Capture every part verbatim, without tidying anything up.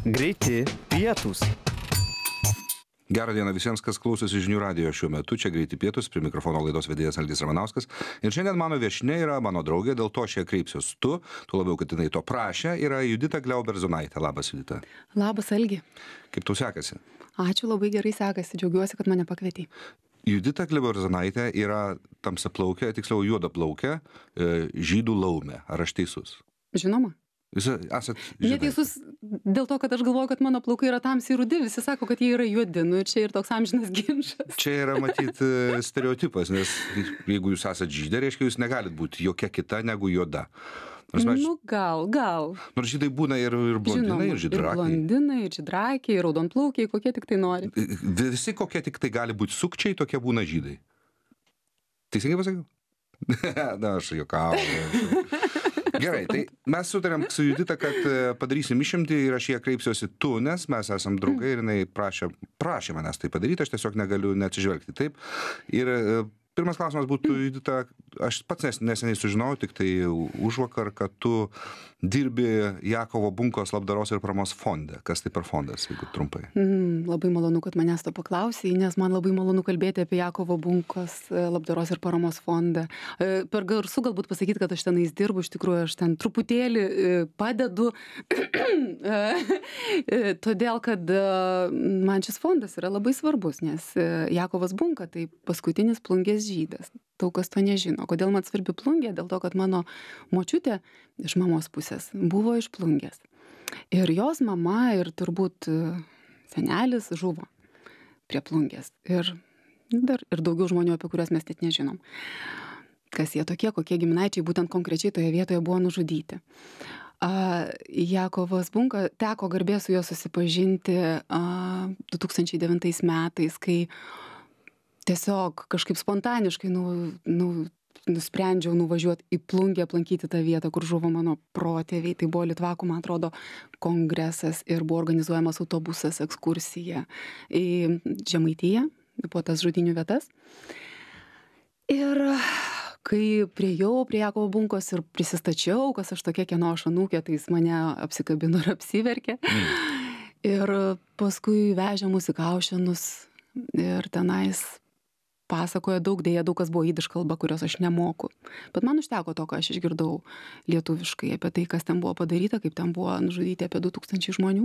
Greiti pietūs. Gerą dieną visiems, kas klausosi žinių radijo šiuo metu. Čia Greiti pietūs, prie mikrofono laidos vedėjas Algis Ramanauskas. Ir šiandien mano viešnia yra mano draugė, dėl to aš ją kreipsiuos tu, tu labiau, kad jinai to prašė, yra Judita Gliauberzonaitė. Labas, Judita. Labas, Algi. Kaip tau sekasi? Ačiū, labai gerai sekasi, džiaugiuosi, kad mane pakvietei. Judita Gliauberzonaitė yra tamsiaplaukė, tiksliau juodaplaukė, žydų laumė. Ar aš teisus? Žinoma. Jūs esat žydai. Neteisus dėl to, kad aš galvoju, kad mano plaukai yra tamsiai rudi, visi sako, kad jie yra juodi, nu čia ir toks amžinas ginčas. Čia yra matyt stereotipas, nes jeigu jūs esat žydė, reiškia, jūs negalit būti jokia kita negu juoda. Nors mes, Nu gal, gal. nors žydai būna ir, ir blondinai, Žinoma, ir ir žydrakiai. blondinai, ir žydrakiai, ir raudonplaukiai, kokie tik tai nori. Visi kokie tik tai gali būti sukčiai, tokie būna žydai. Teisingai pasakiau? Na, aš juokauju. Gerai, tai mes sutarėm su Judita, kad padarysim išimtį ir aš ją kreipsiuosi tu, nes mes esam draugai ir jinai prašė, prašė manęs tai padaryti, aš tiesiog negaliu neatsižvelgti taip. Ir pirmas klausimas būtų, Judita, aš pats nes, neseniai sužinojau, tik tai užvakar, kad tu dirbi Jakovo Bunkos labdaros ir paramos fonde. Kas tai per fondas, jeigu trumpai? Mm, labai malonu, kad manęs to paklausai, nes man labai malonu kalbėti apie Jakovo Bunkos labdaros ir paramos fondą. Per garsu galbūt pasakyti, kad aš tenais dirbu, iš tikrųjų aš ten truputėlį padedu, todėl, kad man šis fondas yra labai svarbus, nes Jakovas Bunka tai paskutinis Plungės žydas. Daug kas to nežino. Kodėl man svarbi Plungė? Dėl to, kad mano močiutė iš mamos pusės buvo iš Plungės. Ir jos mama ir turbūt senelis žuvo prie Plungės. Ir dar ir daugiau žmonių, apie kuriuos mes net nežinom. Kas jie tokie, kokie giminaičiai būtent konkrečiai toje vietoje buvo nužudyti. A, Jakovas Bunka, teko garbė su juo susipažinti a, du tūkstančiai devintais metais, kai tiesiog kažkaip spontaniškai nu, nu, nusprendžiau nuvažiuoti į Plungę, aplankyti tą vietą, kur žuvo mano protėviai. Tai buvo Litvakų, man atrodo, kongresas ir buvo organizuojamas autobusas, ekskursija į Žemaitiją, po tas žudynių vietas. Ir kai priejau prie Jakovo Bunkos ir prisistačiau, kas aš tokia, kieno aš anūkė, tai jis mane apsikabino ir apsiverkė. Mm. Ir paskui vežė mus į Kaušėnus ir tenais pasakojo daug, dėja daug kas buvo jidiš kalba, kurios aš nemoku. Bet man užteko to, ką aš išgirdau lietuviškai apie tai, kas ten buvo padaryta, kaip ten buvo nužudyti apie du tūkstančiai žmonių.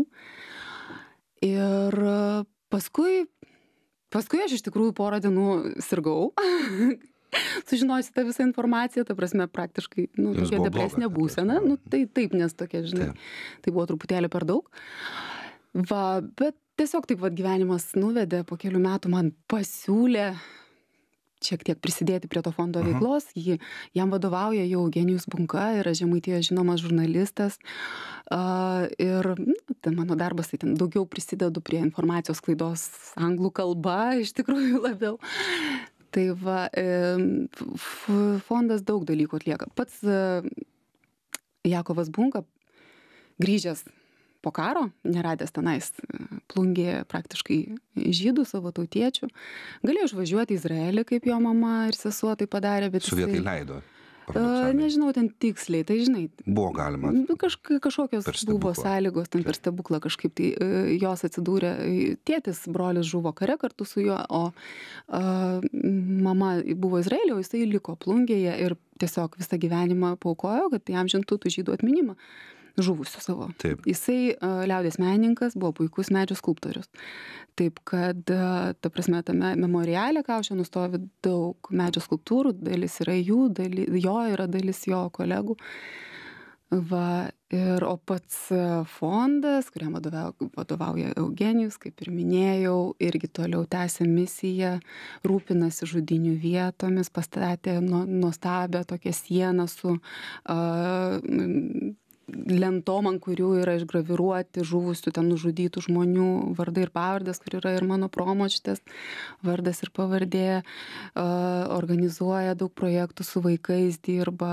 Ir paskui, paskui aš iš tikrųjų porą dienų sirgau. Sužinojusi tą visą informaciją, ta prasme praktiškai, nu, tokia depresinė būsena. Nu, tai taip, nes tokia, žinai, taip. Tai buvo truputėlį per daug. Va, bet tiesiog taip vat gyvenimas nuvedė, po kelių metų man pasiūlė šiek tiek prisidėti prie to fondo Aha. veiklos. Jį, jam vadovauja jau Eugenijus Bunka, yra Žemaitijoje žinomas žurnalistas. Uh, ir nu, tai mano darbas, tai ten daugiau prisidedu prie informacijos sklaidos anglų kalba, iš tikrųjų labiau. Tai va, fondas daug dalykų atlieka. Pats Jakovas Bunka, grįžęs po karo, neradęs tenais Plungėje praktiškai žydų, savo tautiečių, galėjo išvažiuoti į Izraelį, kaip jo mama ir sesuo tai padarė. Bet Sovietai jisai, leido? Uh, nežinau ten tiksliai, tai žinai. Buvo galima. Kaž, kažkokios buvo sąlygos, ten per stebuklą kažkaip tai uh, jos atsidūrė. Tėtis, brolis žuvo kare kartu su juo, o uh, mama buvo Izraelio, o jisai liko Plungėje ir tiesiog visą gyvenimą paukojo, kad jam žintų tų žydų atminimą žuvusių savo. Taip. Jisai uh, liaudies menininkas, buvo puikus medžio skulptorius. Taip, kad, uh, ta prasme, tame memoriale Kaušėnų stovi daug medžio skulptūrų, dalis yra jų, dalis, jo yra dalis jo kolegų. Va, ir, o pats fondas, kuriam vadovauja, vadovauja Eugenijus, kaip ir minėjau, irgi toliau tęsia misiją, rūpinasi žudynių vietomis, pastatė nuostabią tokią sieną su uh, lentom, ant kurių yra išgraviruoti žuvusių, ten nužudytų žmonių vardai ir pavardės, kur yra ir mano promočiutės vardas ir pavardė, organizuoja daug projektų su vaikais, dirba,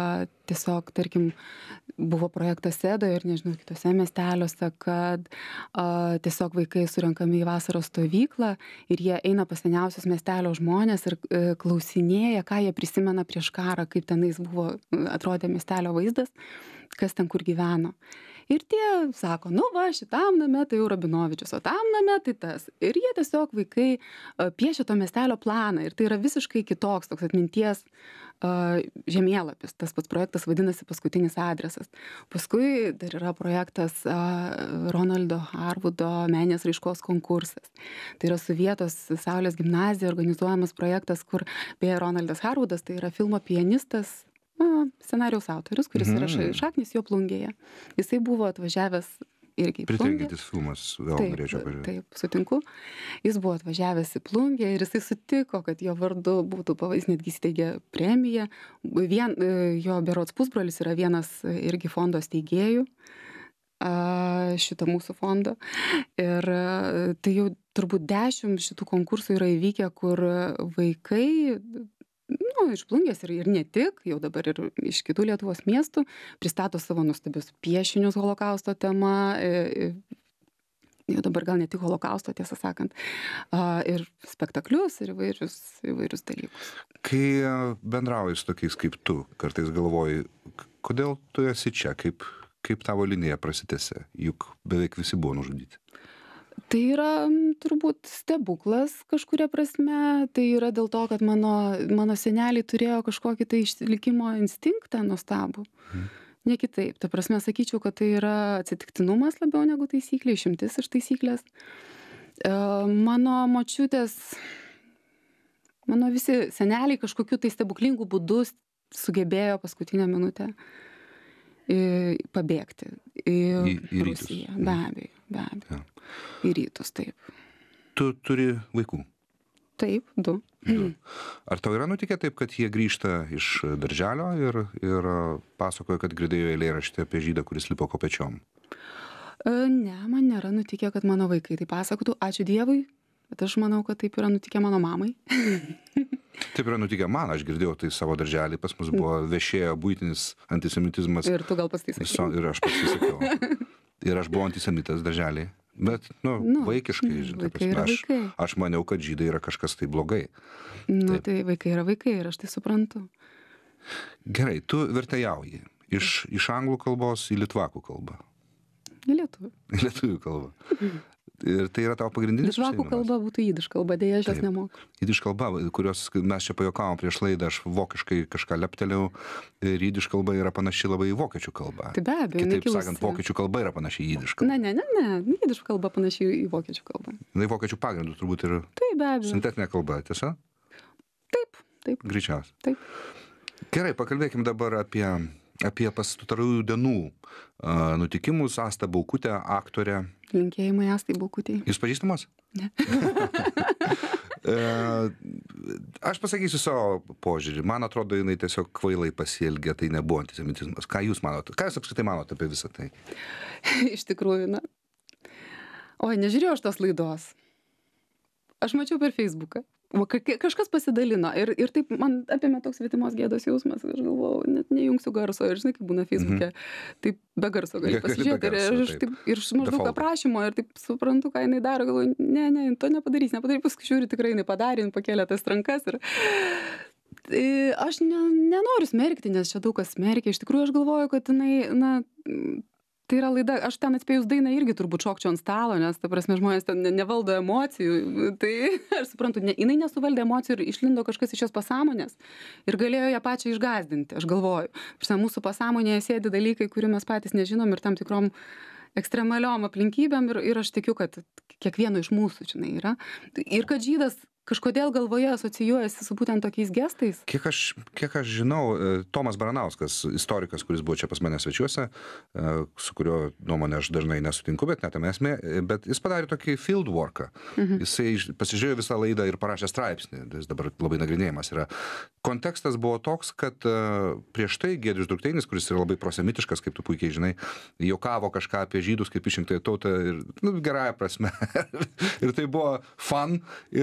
tiesiog, tarkim, buvo projektas Sedoje ir nežinau, kitose miesteliuose, kad a, tiesiog vaikai surenkami į vasaros stovyklą ir jie eina pas seniausius miestelio žmonės ir e, klausinėja, ką jie prisimena prieš karą, kaip tenais buvo, atrodė miestelio vaizdas, kas ten kur gyveno. Ir tie sako, nu va, šitam name tai jau Rabinovičius, o tam name tai tas. Ir jie tiesiog vaikai a, piešia to miestelio planą ir tai yra visiškai kitoks toks atminties a, žemėlapis. Tas pats projektas vadinasi Paskutinis adresas. Paskui dar yra projektas a, Ronaldo Harvudo meninės raiškos konkursas. Tai yra su vietos Saulės gimnazija organizuojamas projektas, kur beje Ronaldas Harvudas tai yra filmo pianistas, na, scenarijaus autorius, kuris yra Mhm. šaknis jo Plungėje. Jisai buvo atvažiavęs irgi į Plungę. Pritrenkiantis filmas, vėl Taip, norėčiau pažiūrėti. taip, sutinku. Jis buvo atvažiavęs į Plungę ir jisai sutiko, kad jo vardu būtų pavais, netgi įsteigė premiją. Vien, e, jo berods pusbrolis yra vienas e, irgi fondo steigėjų a, šito mūsų fondo. Ir e, tai jau turbūt dešimt šitų konkursų yra įvykę, kur vaikai, nu, iš Plungės ir, ir ne tik, jau dabar ir iš kitų Lietuvos miestų, pristato savo nuostabius piešinius holokausto tema, e, e, jau dabar gal ne tik holokausto, tiesą sakant, a, ir spektaklius, ir įvairius, įvairius dalykus. Kai e, bendrauji su tokiais kaip tu, kartais galvoji, k- kodėl tu esi čia, kaip, kaip tavo linija prasitęsė, juk beveik visi buvo nužudyti. Tai yra m, turbūt stebuklas kažkuria prasme, tai yra dėl to, kad mano, mano seneliai turėjo kažkokį tai išlikimo instinktą nuostabų. Mhm. Ne kitaip. Ta prasme, sakyčiau, kad tai yra atsitiktinumas labiau negu taisyklė, išimtis iš taisyklės. E, Mano močiutės, mano visi seneliai kažkokiu tai stebuklingų būdų sugebėjo paskutinę minutę e, pabėgti į, Į- į rytus. Rusiją. Be abejo, be abejo. Ja. Į rytus, taip. Tu turi vaikų. Taip, du. Du. Ar tau yra nutikę taip, kad jie grįžta iš darželio ir, ir e, pasakoja, kad girdėjo eilėraštį apie žydą, kuris lipo kopečiom? E, Ne, man nėra nutikę, kad mano vaikai tai pasakotų. Ačiū Dievui, bet aš manau, kad taip yra nutikę mano mamai. Taip yra nutikę man, aš girdėjau tai savo darželį, pas mus buvo viešėjo būtinis antisemitizmas Ir tu gal pas tai viso, sakai. ir aš pasisakiau. Ir aš buvau antisemitas darželį. Bet, nu, Nu, vaikiškai, žinai, ta vaikai yra prasme, aš, vaikai. aš maniau, kad žydai yra kažkas tai blogai. Nu, Taip. tai vaikai yra vaikai ir aš tai suprantu. Gerai, tu vertėjauji iš, iš anglų kalbos į litvakų kalbą, Ne lietuvių. į lietuvių kalbą. Ir tai yra tavo pagrindinis Litvakų užsiėmimas? kalba būtų jidiš kalba, dėja aš jos Taip. nemoku. Jidiš kalba, kurios mes čia pajuokavom prieš laidą, aš vokiškai kažką leptelėjau, ir jidiš kalba yra panaši labai į vokiečių kalbą. Tai be abejo, jinai Kitaip kilusi- sakant, vokiečių kalba yra panaši į jidiš kalbą. Ne, ne, ne, ne. Jidiš kalba panašiai į vokiečių kalbą. Jinai vokiečių pagrindų turbūt ir Tai be abejo. sintetinė kalba, tiesa? Taip, taip, Greičiausiai. taip. Gerai, pakalbėkim dabar apie, apie pastarųjų dienų uh, nutikimus. Asta Baukutė, aktorė. Linkėjimai Astai Baukutei. Jūs pažįstamos? Ne. E, aš pasakysiu savo požiūrį. Man atrodo, jinai tiesiog kvailai pasielgė, tai nebuvo antisemitizmas. Ką jūs manote? Ką jūs apskritai manote apie visą tai? Iš tikrųjų, na. Oi, nežiūrėjau aš tos laidos. Aš mačiau per Facebooką. O ka- ka- kažkas pasidalino ir, ir taip man apėmė toks svetimos gėdos jausmas. Aš galvojau, net nejungsiu garso ir žinai, kaip būna Facebook'e. Taip be garso gali Gali be pasižiūrėti. Ir garso, aš taip. taip, ir iš maždaug Default. aprašymo ir taip suprantu, ką jinai daro. Galvoju, ne, ne, to nepadarys, nepadarys. Paskui žiūri, tikrai jinai padarė, jinai pakėlė tas rankas. Ir... Tai aš ne, nenoriu smerkti, nes čia daug kas smerkia. Iš tikrųjų, aš galvoju, kad jinai, na, tai yra laida, aš ten atspėjus dainą irgi turbūt šokčiau ant stalo, nes, ta prasme, žmonės ten ne- nevaldo emocijų. Tai aš suprantu, ne, jinai nesuvaldė emocijų ir išlindo kažkas iš jos pasąmonės ir galėjo ją pačią išgąsdinti, aš galvoju. Prasme, mūsų pasąmonėje sėdi dalykai, kurių mes patys nežinom ir tam tikrom ekstremaliom aplinkybėm ir, ir aš tikiu, kad kiekvieno iš mūsų, žinai, yra. Ir kad žydas kažkodėl galvoje asocijuojasi su būtent tokiais gestais. Kiek aš, kiek aš žinau, e, Tomas Baranauskas, istorikas, kuris buvo čia pas mane svečiuose, e, su kurio nuomonė aš dažnai nesutinku, bet net esmė, e, bet jis padarė tokį fieldworką. Mhm. Jisai iš- pasižiūrėjo visą laidą ir parašė straipsnį, jis dabar labai nagrinėjimas yra. Kontekstas buvo toks, kad e, prieš tai Giedrius Drukteinis, kuris yra labai prosemitiškas, kaip tu puikiai žinai, juokavo kažką apie žydus kaip išrinktąją tautą ir, nu, gerąja prasme. Ir tai buvo fun ir, ir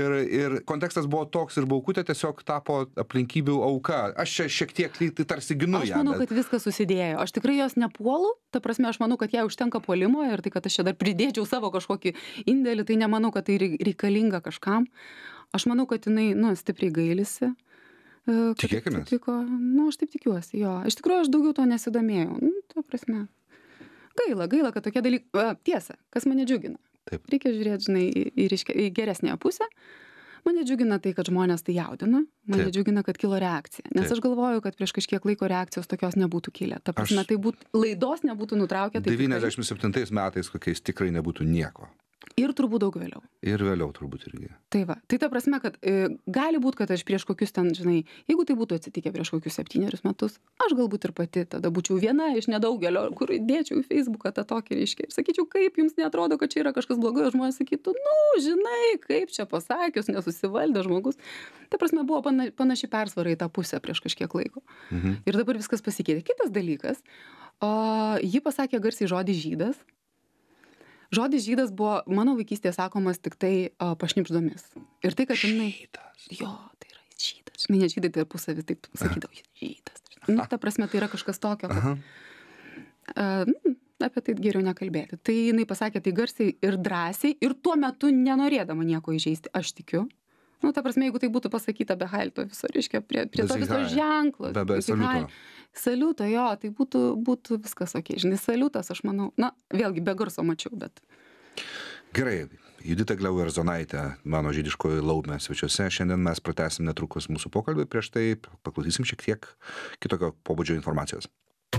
ir kontekstas buvo toks ir Baukutė tiesiog tapo aplinkybių auka. Aš čia šiek tiek tai tarsi ginu ją. Aš manau, bet... kad viskas susidėjo. Aš tikrai jos nepuolu, ta prasme, aš manau, kad jai užtenka puolimo ir tai, kad aš čia dar pridėčiau savo kažkokį indėlį, tai nemanau, kad tai reikalinga kažkam. Aš manau, kad jinai, nu, stipriai gailisi. Tikėkime. Nu, aš taip tikiuosi, jo. Iš tikrųjų, aš daugiau to nesidomėjau. Nu, ta prasme. Gaila, gaila, kad tokie dalykai... Tiesa, kas mane džiugina. Taip. Reikia žiūrėti, žinai, į, į, į geresnėje pusę. Mane džiugina tai, kad žmonės tai jaudina. Mane Taip. džiugina, kad kilo reakcija. Nes Taip. aš galvoju, kad prieš kažkiek laiko reakcijos tokios nebūtų kilę. Ta prasme, Aš... tai būt, laidos nebūtų nutraukę. Tai devyniasdešimt septintais metais kokiais tikrai nebūtų nieko. Ir turbūt daug vėliau. Ir vėliau turbūt irgi. Tai va. Tai ta prasme, kad e, gali būti, kad aš prieš kokius ten, žinai, jeigu tai būtų atsitikę prieš kokius septynerius metus, aš galbūt ir pati tada būčiau viena iš nedaugelio, kur dėčiau į Facebooką tą tokį reiškia. Ir sakyčiau, kaip jums neatrodo, kad čia yra kažkas blogo, ir žmonės sakytų, nu, žinai, kaip čia pasakius, nesusivaldė žmogus. Ta prasme, buvo pana, panaši persvara į tą pusę prieš kažkiek laiko. Mhm. Ir dabar viskas pasikeitė. Kitas dalykas, o, ji pasakė garsiai žodį žydas. Žodis žydas buvo mano vaikystėje sakomas tik tai uh, pašnipždomis. Ir tai, kad jinai... Žydas. Jo, tai yra žydas. Žinai, net žydai tarpusavį taip sakydavo, žydas. Nu, ta prasme, tai yra kažkas tokio. Kad, uh, apie tai geriau nekalbėti. Tai jinai pasakė tai garsiai ir drąsiai ir tuo metu nenorėdama nieko įžeisti. Aš tikiu. Nu, ta prasme, jeigu tai būtų pasakyta be halto viso, reiškia, prie, prie to viso ženklo. Be, be saliuto. Saliuto, jo, tai būtų, būtų viskas ok. Žinai, saliutas, aš manau, na, vėlgi be garso mačiau, bet... Gerai, Judita Glauberzonaitė, mano žydiškoji laumė svečiuose. Šiandien mes pratęsim netrukus mūsų pokalbį, prieš tai paklausysim šiek tiek kitokio pobūdžio informacijos.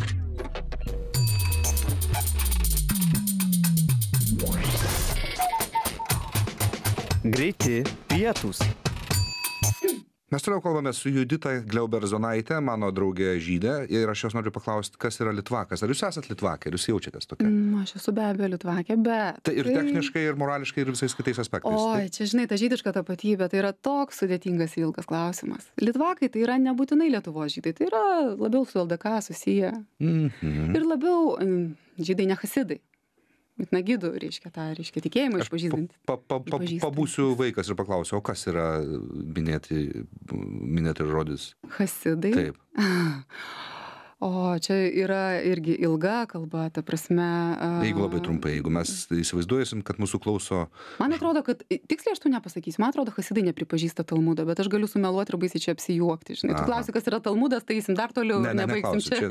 Greiti pietūs. Mes toliau kalbame su Judita Glauberzonaitė, mano draugė žydė, ir aš jos noriu paklausti, kas yra litvakas. Ar jūs esat litvakė, ar jūs jaučiatės tokia? Mm, aš esu be abejo litvakė, bet... Tai ir techniškai, ir morališkai, ir visais kitais aspektais. Oi, čia, žinai, ta žydiška tapatybė, tai yra toks sudėtingas ilgas klausimas. Litvakai tai yra nebūtinai Lietuvos žydai, tai yra labiau su L D K susiję. Mhm. Ir labiau mm, žydai ne hasidai. Mitnagidų, reiškia, tą, reiškia, tikėjimą išpažįstant. Pa, pa, pa, pa, pabūsiu vaikas ir paklausiu, o kas yra minėti, minėti žodis? Hasidai? Taip. O čia yra irgi ilga kalba, ta prasme... Jeigu labai trumpai, jeigu mes įsivaizduosim, kad mūsų klauso... Man atrodo, kad, tiksliai aš tu nepasakysiu, man atrodo, hasidai nepripažįsta Talmudo, bet aš galiu sumeluoti ir baisiai čia apsijuokti. Žinai, tu klausi, kas yra Talmudas, tai eisim dar toliau, ne, ne, nebaigsim čia.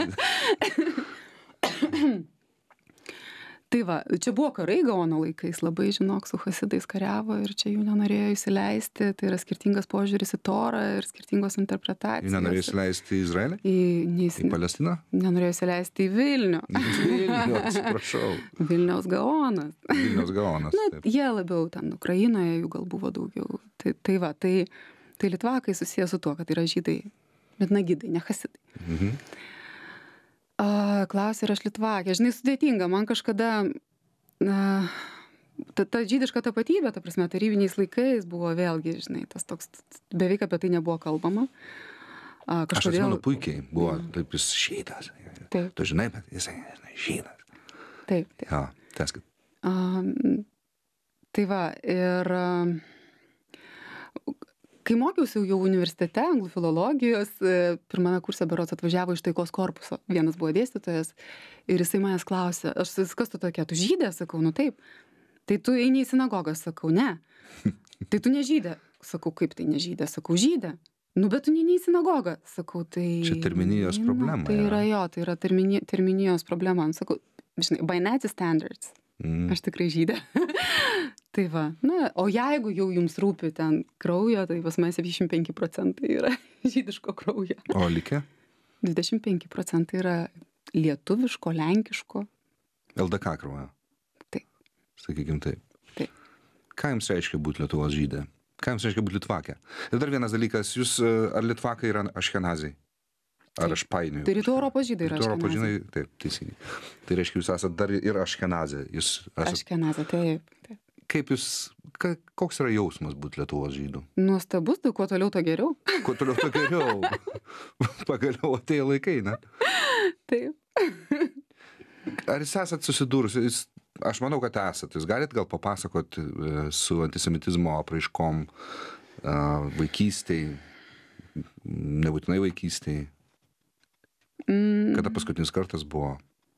čia. Tai va, čia buvo karai Gaono laikais, labai, žinok, su hasidais kariavo ir čia jų nenorėjo įsileisti, tai yra skirtingas požiūris į Torą ir skirtingos interpretacijos. Jų nenorėjo įsileisti į Izraelį? Į, neįs... į Palestiną? Nenorėjo įsileisti į Vilnių. Vilnių, atsiprašau. Vilniaus Gaonas. Vilniaus Gaonas, Na, taip. jie labiau ten Ukrainoje, jų gal buvo daugiau. Tai, tai va, tai, tai litvakai susiję su tuo, kad yra žydai, bet nagidai, ne hasidai. Mhm. A, klausia, ir aš litvakė. Žinai, sudėtinga, man kažkada na, ta, ta žydiška tapatybė, ta prasme, tarybiniais laikais buvo vėlgi, žinai, tas toks, beveik apie tai nebuvo kalbama. A, kažkodėl... Aš atsimenu puikiai, buvo mm. taip jis žydas. Taip. Tu žinai, bet jisai žydas. Taip, taip. Ja, tęskit. A, tai va, ir... Kai mokiausi jau universitete, anglų filologijos, pirmame kurse berods atvažiavo iš taikos korpuso. Vienas buvo dėstytojas ir jisai manęs klausė, aš kas tu tokia, tu žydė, sakau, nu taip. Tai tu eini į sinagogą, sakau, ne. Tai tu ne žydė, sakau, kaip tai ne žydė, sakau, žydė. Nu, bet tu neini į sinagogą, sakau, tai... Čia terminijos nu, problema. Tai yra jo, tai yra termini, terminijos problema. Sakau, žinai, by Nazi standards. Mm. Aš tikrai žydė. Tai va, na, o jeigu jau jums rūpi ten kraujo, tai pas mane septyniasdešimt penki procentai yra žydiško kraujo. O likę? dvidešimt penki procentai yra lietuviško, lenkiško. L D K kraujo? Taip. Sakykim taip. Taip. Ką jums reiškia būti Lietuvos žydė? Ką jums reiškia būti litvakė? Ir dar vienas dalykas, jūs, ar litvakai yra aškenaziai? Ar aš painioju? Tai rytų Europos žydai yra rytų Europos aškenaziai. žydai, taip, teisingai. Tai reiškia, jūs esate dar ir aškenazė. Jūs esat... Aškenazė, taip, taip. Kaip jūs, ka, koks yra jausmas būti Lietuvos žydų? Nuostabus, tai kuo toliau, to geriau. Kuo toliau, to geriau. Pagaliau atėjo laikai, ne? Taip. Ar jūs esat susidūrusi, jūs, aš manau, kad esat, jūs galit gal papasakoti su antisemitizmo apraiškom vaikystėj, nebūtinai vaikystėj? Mm. Kada paskutinis kartas buvo?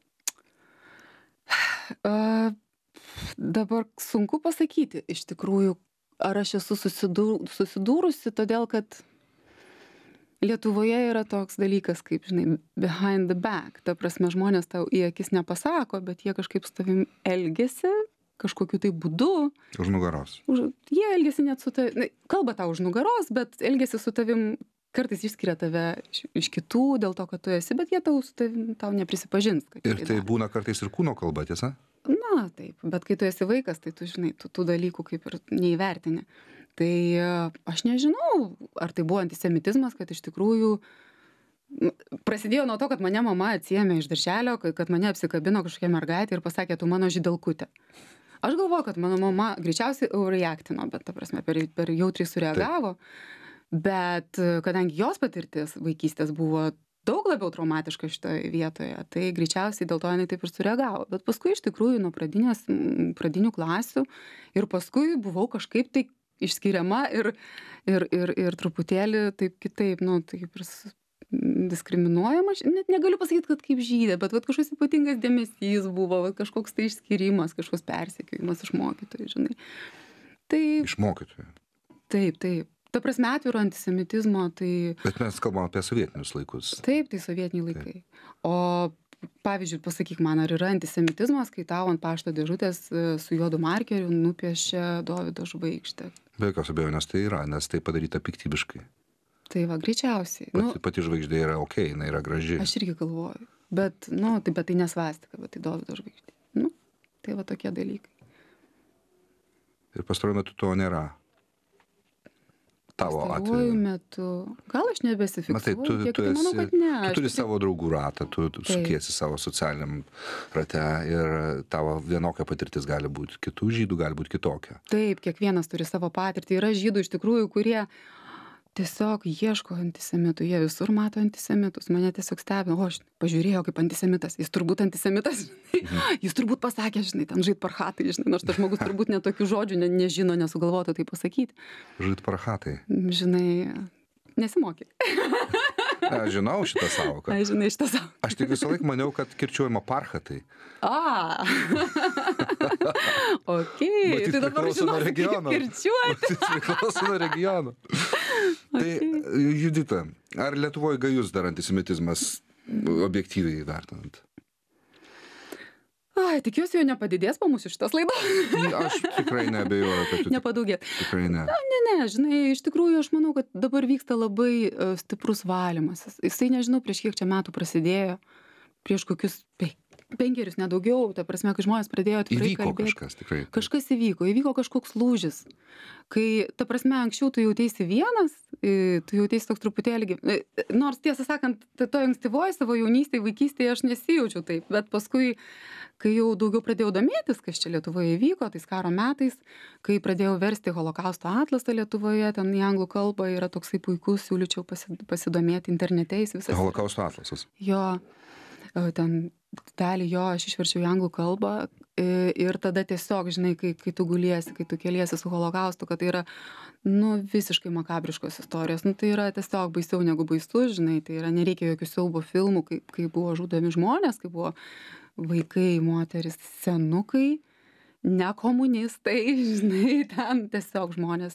A, dabar sunku pasakyti, iš tikrųjų, ar aš esu susidūr, susidūrusi, todėl kad Lietuvoje yra toks dalykas, kaip, žinai, behind the back. Ta prasme, žmonės tau į akis nepasako, bet jie kažkaip su tavim elgiasi, kažkokiu tai būdu. Už nugaros. Už, jie elgiasi net su tavim, kalba tau už nugaros, bet elgiasi su tavim, kartais išskiria tave iš, iš kitų dėl to, kad tu esi, bet jie tau, su tavim, tau neprisipažins. Ir tai būna kartais ir kūno kalba, tiesa? Na, taip, bet kai tu esi vaikas, tai tu žinai, tu tų dalykų kaip ir neįvertini. Tai aš nežinau, ar tai buvo antisemitizmas, kad iš tikrųjų prasidėjo nuo to, kad mane mama atsiėmė iš darželio, kad mane apsikabino kažkokia mergaitė ir pasakė, tu mano žydelkutė. Aš galvoju, kad mano mama greičiausiai overreactino, bet ta prasme per, per jautriai sureagavo, taip. Bet kadangi jos patirtis vaikystės buvo daug labiau traumatiška šitoje vietoje, tai greičiausiai dėl to jinai taip ir sureagavo. Bet paskui iš tikrųjų nuo pradinės, pradinių klasių ir paskui buvau kažkaip tai išskiriama ir, ir, ir, ir truputėlį taip kitaip, nu, taip ir diskriminuojama. Net negaliu pasakyti, kad kaip žydė, bet vat, kažkoks ypatingas dėmesys buvo, vat, kažkoks tai išskirimas, kažkoks persekiojimas iš mokytojų, žinai. Tai, iš mokytojų? Taip, taip. Ta prasme atviro antisemitizmo, tai... Bet mes kalbam apie sovietinius laikus. Taip, tai sovietiniai laikai. Taip. O pavyzdžiui, pasakyk man, ar yra antisemitizmas, kai tau ant pašto dėžutės su juodu markeriu nupiešia Dovydo žvaigždę? Be jokios abejonės tai yra, nes tai padaryta piktybiškai. Tai va, greičiausiai. Pati, nu, pati žvaigždė yra ok, jinai yra graži. Aš irgi galvoju. Bet, nu, tai, bet tai nesvastika, bet tai Dovydo žvaigždė. Nu, tai va tokie dalykai. Ir pastaruoju metu to nėra. Tavo pastaruoju metu. Gal aš nebesifiksuoju, Matai, tu, kiek tu, tai manau, esi, kad ne. tu turi aš savo draugų ratą, tu, tu sukiesi savo socialiniam rate ir tavo vienokia patirtis gali būti kitų žydų, gali būti kitokia. Taip, kiekvienas turi savo patirtį. Yra žydų iš tikrųjų, kurie tiesiog ieško antisemitų, jie visur mato antisemitus, mane tiesiog stebina, o aš pažiūrėjau kaip antisemitas, jis turbūt antisemitas, mhm. Jis turbūt pasakė, žinai, ten žait parhatai, žinai, nors tas žmogus turbūt net tokių žodžių ne, nežino, nesugalvotų tai pasakyti. Žait parhatai. Žinai, nesimokė. Aš žinau šitą savoką. Aš žinai šitą savoką. Aš tik visą laiką maniau, kad kirčiuojama parhatai. A. Okei. Okay. Tai dabar žinau, kaip kirčiuoti. Tai priklauso nuo regiono. Tai, Judita, ar Lietuvoje gajus dar antisemitizmas objektyviai vertinant? Ai, tikiuosi, jo nepadidės po mūsų šitos laidos. Aš tikrai neabejoju, kad tu... Nepadaugiet. Tikrai ne. Na, ne, ne, žinai, iš tikrųjų aš manau, kad dabar vyksta labai uh, stiprus valymas. Jisai, nežinau, prieš kiek čia metų prasidėjo, prieš kokius pe penkerius, nedaugiau, ta prasme, kai žmonės pradėjo tikrai įvyko kalbėti. Kažkas, tikrai. Kažkas įvyko, įvyko kažkoks lūžis. Kai, ta prasme, anksčiau tu jautėsi vienas, tu jautėsi toks truputėlį, nors tiesą sakant, to ankstyvoje savo jaunystėje, vaikystėje aš nesijaučiau taip, bet paskui, kai jau daugiau pradėjau domėtis, kas čia Lietuvoje įvyko, tais karo metais, kai pradėjau versti Holokausto atlasą Lietuvoje, ten į anglų kalbą yra toksai puikus, siūlyčiau pasidomėti internete, jis visas. Holokausto atlasas. Jo, ten dalį jo aš išverčiau į anglų kalbą ir tada tiesiog, žinai, kai, kai tu guliesi, kai tu keliesi su holokaustu, kad tai yra, nu, visiškai makabriškos istorijos, nu, tai yra tiesiog baisiau negu baisu, žinai, tai yra, nereikia jokių siaubo filmų, kai, kai buvo žudomi žmonės, kai buvo vaikai, moteris, senukai, ne komunistai, žinai, ten tiesiog žmonės.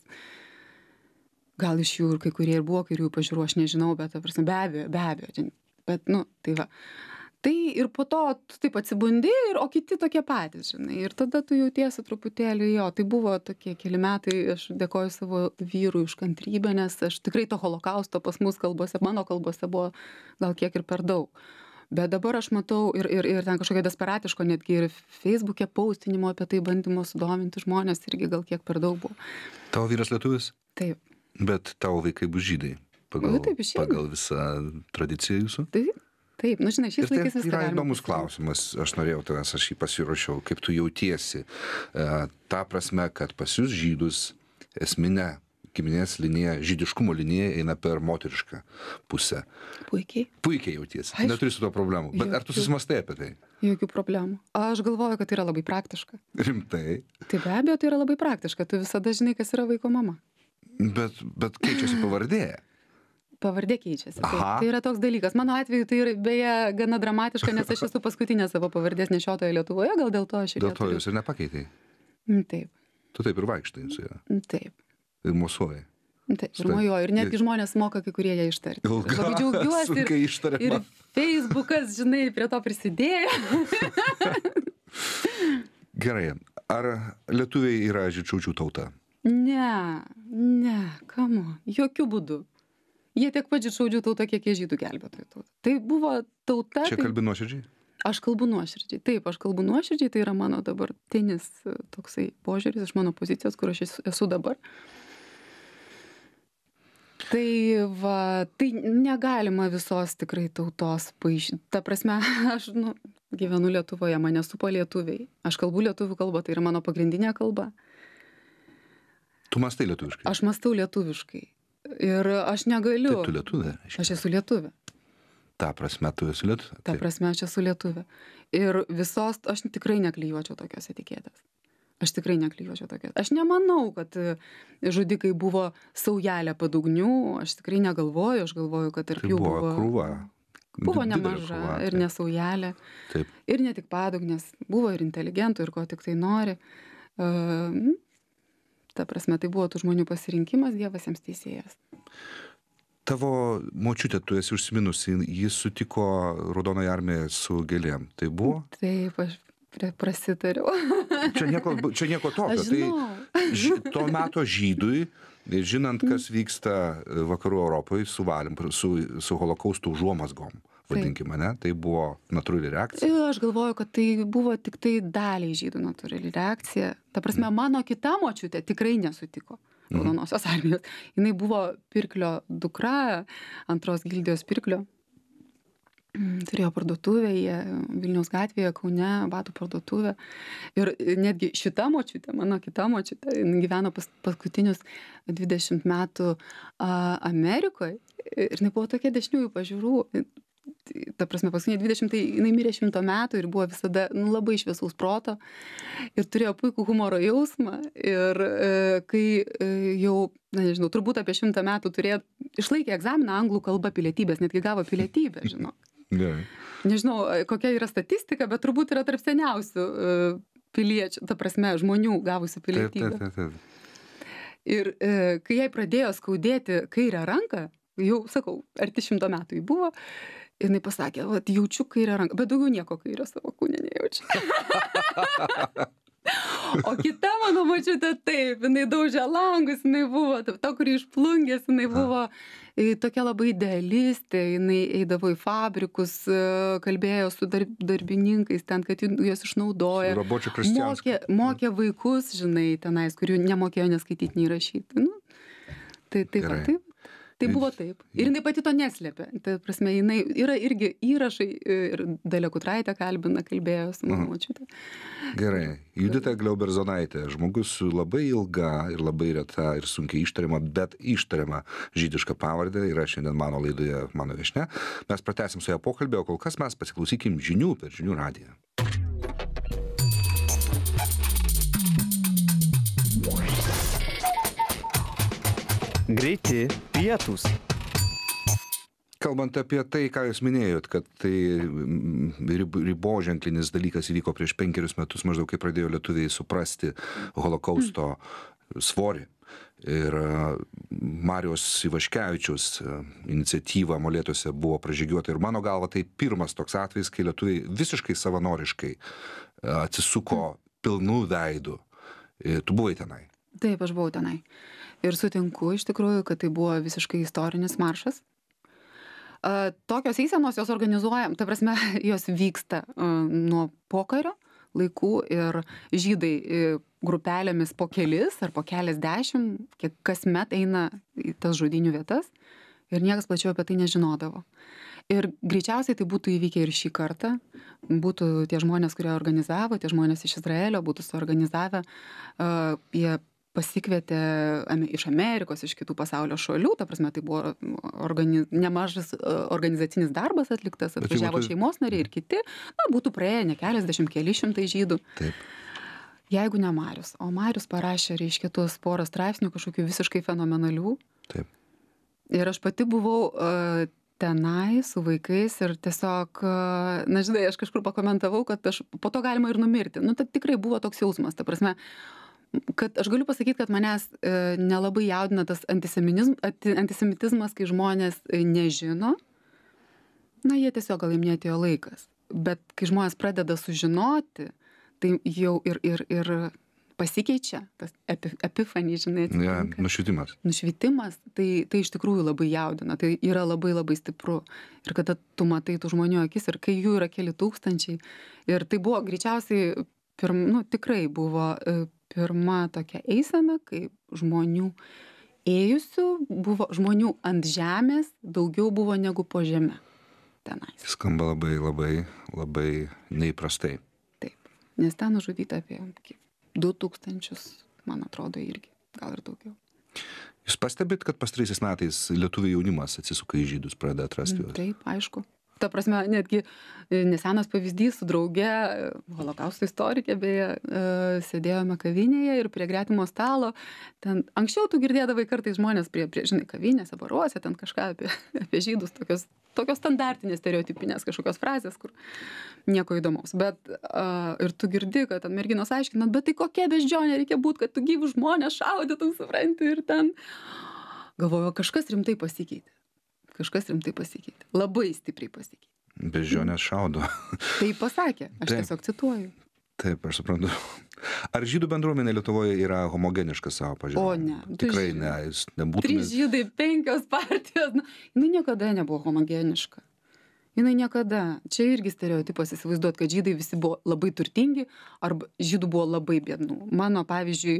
Gal iš jų ir kai kurie ir buvo kairiųjų pažiūrų, aš nežinau, bet, prasme, be abejo, be abejo, bet, nu, tai va. Tai ir po to tu taip atsibundi, ir, o kiti tokie patys, žinai, ir tada tu jautiesi truputėlį, jo, tai buvo tokie keli metai, aš dėkoju savo vyrui už kantrybę, nes aš tikrai to holokausto pas mus kalbose, mano kalbose buvo gal kiek ir per daug. Bet dabar aš matau ir, ir, ir ten kažkokio desperatiško, netgi ir Facebook'e paustinimo apie tai bandymo sudominti žmonės, irgi gal kiek per daug buvo. Tavo vyras lietuvis? Taip. Bet tavo vaikai bus žydai, pagal, taip, pagal visą tradiciją jūsų? Taip. Taip, nu žinai, šiais laikais viską galima. Tai yra įdomus klausimas, aš norėjau tavęs, aš jį pasiruošiau, kaip tu jautiesi. E, ta prasme, kad pas jūs žydus esminė giminės linija, žydiškumo linija eina per moterišką pusę. Puikiai. Puikiai jautiesi, aš... neturi su to problemų. Bet jokių... ar tu susimastai apie tai? Jokių problemų. Aš galvoju, kad tai yra labai praktiška. Rimtai? Tai be abejo, tai yra labai praktiška. Tu visada žinai, kas yra vaiko mama. Bet, bet keičiasi pavardė. Pavardė keičiasi. Taip. Aha. Tai yra toks dalykas. Mano atveju tai yra beje gana dramatiška, nes aš esu paskutinė savo pavardės nešiotoja Lietuvoje, gal dėl to aš ir Dėl to neturiu. jūs ir nepakeitai. Mm, Taip, Tu taip ir vaikštai su ja. mm, taip. Ir mosuoji. Taip, ir Štai. mojuoju. Ir netgi žmonės moka kai kurie ją ištarti. Ilga, Labai džiaugiuosi. sunkiai Ir, ištariama. ir Facebookas, žinai, prie to prisidėjo. Gerai. Ar lietuviai yra žydšaudžių tauta? Ne, ne, kamo, jokių būdų. Jie tiek pat žydšaudžių tauta, kiek jie žydų gelbėtojų tauta. Tai buvo tauta. Čia tai... kalbi nuoširdžiai? Aš kalbu nuoširdžiai. Taip, aš kalbu nuoširdžiai, tai yra mano dabartinis e, toksai požiūris iš mano pozicijos, kur aš esu- esu dabar. Tai va, tai negalima visos tikrai tautos paaiškinti. Ta prasme, aš nu, gyvenu Lietuvoje, mane supa lietuviai. Aš kalbu lietuvių kalbą, tai yra mano pagrindinė kalba. Tu mastai lietuviškai? Aš mąstau lietuviškai. Ir aš negaliu. Taip, tu lietuvė. reiškia. Aš esu lietuvė. Ta prasme, tu esi lietuvė. Ta Taip. prasme, aš esu lietuvė. Ir visos, aš tikrai neklijuočiau tokios etiketės. Aš tikrai neklijuočiau tokios. Aš nemanau, kad e, žudikai buvo saujelė padugnių. Aš tikrai negalvoju. Aš galvoju, kad tarp Tai jų buvo buvo, krūva. buvo Didelė nemaža krūva, ir taip. nesaujelė. Taip. Ir ne tik padugnės. Buvo ir inteligentų, ir ko tik tai nori. Uh, ta prasme, tai buvo tų žmonių pasirinkimas, Dievas jiems teisėjas. Tavo močiutė, tu esi užsiminusi, jis sutiko Raudonoje armijoje su gėlėm. Tai buvo? Taip, aš prie- prasitariau. Čia nieko, čia nieko tokio. Aš žinau. Tai ži, to meto žydui, žinant, kas vyksta vakarų Europoje su, valim, su, su holokaustų užuomazgom, vadinkime, ne? Tai buvo natūrali reakcija. Ir aš galvoju, kad tai buvo tik tai daliai žydų natūrali reakcija. Ta prasme, mano kita močiutė tikrai nesutiko Raudonosios armijos. Jinai buvo pirklio dukra, antros gildijos pirklio. Mm, Turėjo parduotuvę, jie Vilniaus gatvėje, Kaune, batų parduotuvę. Ir netgi šita močiutė, mano kita močiutė, jinai gyveno pas, paskutinius dvidešimt metų a, Amerikoje. Ir jinai buvo tokia dešiniųjų pažiūrų. Ta prasme, paskutiniai dvidešimt, tai jinai mirė šimto metų ir buvo visada nu, labai šviesaus proto ir turėjo puikų humoro jausmą. Ir e, kai e, jau, na nežinau, turbūt apie šimtą metų turėjo, išlaikė egzaminą anglų kalba pilietybės, netgi gavo pilietybę, žinau. Gerai. Nežinau, kokia yra statistika, bet turbūt yra tarp seniausių e, piliečių, ta prasme, žmonių gavusių Taip, pilietybę. taip, taip, taip. Ir e, kai jai pradėjo skaudėti kairę ranką, jau, sakau, arti šimto metų jį buvo, jinai pasakė, vat, jaučiu kairę ranką, bet daugiau nieko kairio savo kūne nejaučiu. O kita mano močiutė taip, jinai daužė langus, jinai buvo, ta, ta kuri išplungęs, jinai buvo e, tokia labai idealistė, jinai eidavo į fabrikus, e, kalbėjo su dar, darbininkais ten, kad jų- juos išnaudoja. Robočių kristianską. Mokė, mokė vaikus, žinai, tenais, kurių nemokėjo neskaityti, nei rašyti. Nu, tai taip, Gerai. taip. Tai buvo taip. Ir jinai pati to neslėpė. Tai prasme, jinai yra irgi įrašai ir Dalia Kutraitė kalbina, kalbėjo su mano močiute. Gerai. Judita Glauberzonaitė, žmogus su labai ilga ir labai reta ir sunkiai ištariama, bet ištariama žydiška pavardė yra šiandien mano laidoje mano viešnia. Mes pratęsim su ją pokalbį, o kol kas mes pasiklausykim žinių per žinių radiją. Greiti pietūs. Kalbant apie tai, ką jūs minėjot, kad tai mm, rib- riboženklinis dalykas įvyko prieš penkerius metus, maždaug kai pradėjo lietuviai suprasti holokausto svorį. Ir a, Marijos Ivaškevičiaus a, iniciatyva Molėtuose buvo pražygiuota. Ir mano galva tai pirmas toks atvejis, kai lietuviai visiškai savanoriškai a, atsisuko pilnų veidų. Ir tu buvai tenai. Taip, aš buvau tenai. Ir sutinku iš tikrųjų, kad tai buvo visiškai istorinis maršas. A, tokios eisenos jos organizuojam, ta prasme, jos vyksta a, nuo pokario laikų ir žydai e, grupelėmis po kelis ar po keliasdešimt, kiek kasmet eina į tas žudynių vietas ir niekas plačiau apie tai nežinodavo. Ir greičiausiai tai būtų įvykę ir šį kartą, būtų tie žmonės, kurie organizavo, tie žmonės iš Izraelio būtų suorganizavę, uh, jie pasikvietė ame- iš Amerikos, iš kitų pasaulio šalių, ta prasme, tai buvo organi nemažas uh, organizacinis darbas atliktas, Bet tai atvažiavo būtų- šeimos nariai ir kiti, na, būtų praėję ne keliasdešimt, keli šimtai žydų. Taip. Jeigu ne Marius, o Marius parašė, reiškia, tuos porą straipsnių kažkokių visiškai fenomenalių. Taip. Ir aš pati buvau uh, tenai su vaikais ir tiesiog, uh, na žinai, aš kažkur pakomentavau, kad aš, po to galima ir numirti. Nu, tai tikrai buvo toks jausmas, ta prasme, kad aš galiu pasakyti, kad manęs uh, nelabai jaudina tas antisemitizmas, kai žmonės uh, nežino. Na, jie tiesiog gal jiem neatėjo laikas. Bet kai žmonės pradeda sužinoti, tai jau ir, ir, ir pasikeičia, tas epi, epifanija, žinai. Ja, nušvitimas. Nušvitimas, tai, tai iš tikrųjų labai jaudina, tai yra labai labai stipru. Ir kada tu matai tų žmonių akis, ir kai jų yra keli tūkstančiai, ir tai buvo greičiausiai, pirm, nu, tikrai buvo pirma tokia eisena, kai žmonių ėjusių, buvo žmonių ant žemės, daugiau buvo negu po žemę. Tenais. Skamba labai, labai, labai neįprastai. Taip, nes ten nužudyta apie du tūkstančius, man atrodo, irgi, gal ir daugiau. Jūs pastebit, kad pastaraisiais metais lietuvių jaunimas atsisuka į žydus, pradeda atrasti juos? Taip, aišku. Ta prasme, netgi nesenas pavyzdys su drauge, holokausto istorikė, beje, sėdėjome kavinėje ir prie gretimo stalo, ten anksčiau tu girdėdavai kartais žmonės prie, prie žinai, kavinėse, baruose, ten kažką apie, apie žydus, tokios, tokios standartinės, stereotipinės kažkokios frazės, kur nieko įdomaus. Bet uh, ir tu girdi, kad ten merginos aiškina, bet tai kokia beždžionė reikia būti, kad tu gyvų žmonės šaudytum, supranti, ir ten galvoju, kažkas rimtai pasikeitė. Kažkas rimtai pasikeitė. Labai stipriai pasikeitė. Beždžionės šaudo. Tai pasakė, aš Taip. tiesiog cituoju. Taip, aš suprantu. Ar žydų bendruomenė Lietuvoje yra homogeniška savo pažiūrėjau? O ne. Tikrai ne, jūs nebūtumėte. Trys žydai, penkios partijos. Na, jinai niekada nebuvo homogeniška. Jinai niekada. Čia irgi stereotipas įsivaizduot, kad žydai visi buvo labai turtingi, arba žydų buvo labai biednų. Mano, pavyzdžiui,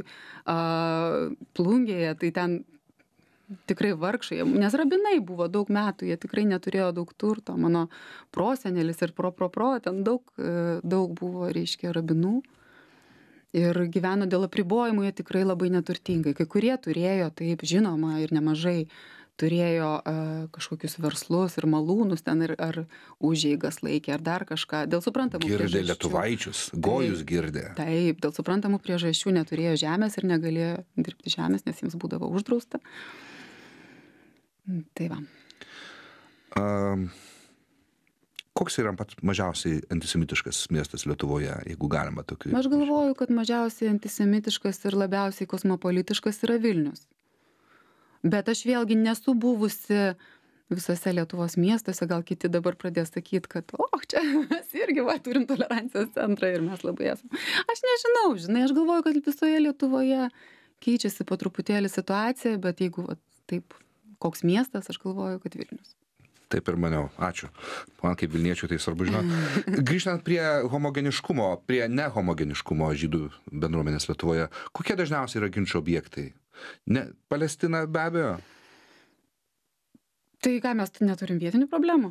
Plungėje, tai ten tikrai vargšai, nes rabinai buvo daug metų, jie tikrai neturėjo daug turto. Mano prosenelis ir pro pro pro, ten daug, daug buvo, reiškia, rabinų. Ir gyveno dėl apribojimų, jie tikrai labai neturtingai. Kai kurie turėjo, taip, žinoma, ir nemažai turėjo uh, kažkokius verslus ir malūnus ten, ir, ar užeigas laikė, ar dar kažką. Dėl suprantamų girdė priežasčių. Girdė lietuvaičius, gojus girdė. Taip, dėl suprantamų priežasčių neturėjo žemės ir negalėjo dirbti žemės, nes jiems būdavo uždrausta. Tai va. Um, koks yra pats mažiausiai antisemitiškas miestas Lietuvoje, jeigu galima tokiu? Aš galvoju, kad mažiausiai antisemitiškas ir labiausiai kosmopolitiškas yra Vilnius. Bet aš vėlgi nesu buvusi visose Lietuvos miestuose, gal kiti dabar pradės sakyti, kad o, čia mes irgi va, turim tolerancijos centrą ir mes labai esame. Aš nežinau, žinai, aš galvoju, kad visoje Lietuvoje keičiasi po truputėlį situacija, bet jeigu va, taip koks miestas, aš galvoju, kad Vilnius. Taip ir maniau. Ačiū. Man kaip Vilniečių tai svarbu žinoti. Grįžtant prie homogeniškumo, prie nehomogeniškumo žydų bendruomenės Lietuvoje, kokie dažniausiai yra ginčo objektai? Ne, Palestina be abejo. Tai ką, mes neturim vietinių problemų?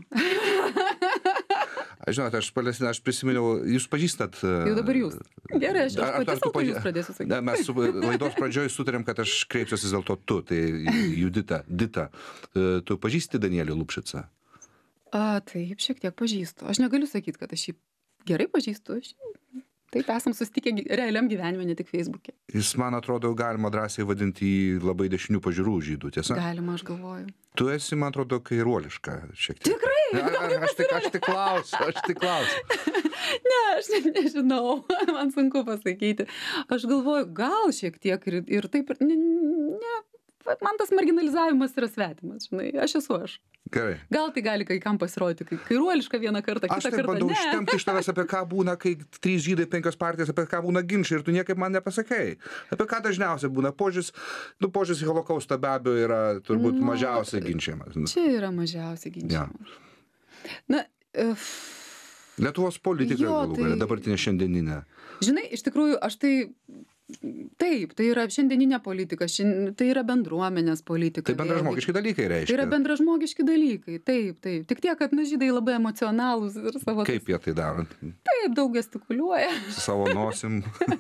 Žinote, aš Palestiną, aš prisiminiau, jūs pažįstat... Jau dabar jūs. Gerai, aš, aš pati savo pažįst pradėsiu sakyti. Mes su laidos pradžioj sutarėm, kad aš kreipsiuosi dėl to tu, tai Judita, Dita. Tu pažįsti Danielį Lupšicą? A, taip, šiek tiek pažįstu. Aš negaliu sakyti, kad aš jį gerai pažįstu. Aš... Taip, esam susitikę realiam gyvenime, ne tik Facebook'e. Jis, man atrodo, galima drąsiai vadinti jį labai dešinių pažiūrų žydų, tiesa? Galima, aš galvoju. Tu esi, man atrodo, kairuoliška šiek tiek. Tikrai? Ar, ar, aš, tik, aš tik klausiu, aš tik klausiu. Ne, aš ne, nežinau, man sunku pasakyti. Aš galvoju, gal šiek tiek ir, ir taip, ne, ne, man tas marginalizavimas yra svetimas, žinai, aš esu aš. Gerai. Gal tai gali kai kam pasirodyti, kai kairuoliška vieną kartą, kitą kartą ne. kartą Aš tai bandau ištempti iš tavęs, apie ką būna, kai trys žydai, penkios partijos, apie ką būna ginčiai, ir tu niekaip man nepasakai. Apie ką dažniausiai būna požiūris, nu požiūris į holokaustą be abejo yra turbūt nu, mažiausiai ginčiamas. Čia yra mažiausiai ginčiamas. Ja. Na, uh, Lietuvos politika, jo, galų galia, tai... dabartinė šiandieninė. Žinai, iš tikrųjų, aš tai... Taip, tai yra šiandieninė politika, šiandien, tai yra bendruomenės politika. Tai bendražmogiški dalykai reiškia. Tai yra bendražmogiški dalykai, taip, taip. Tik tiek, kad nu, žydai labai emocionalūs ir savo... Kaip jie tai daro? Taip, daug gestikuliuoja. Su savo nosim.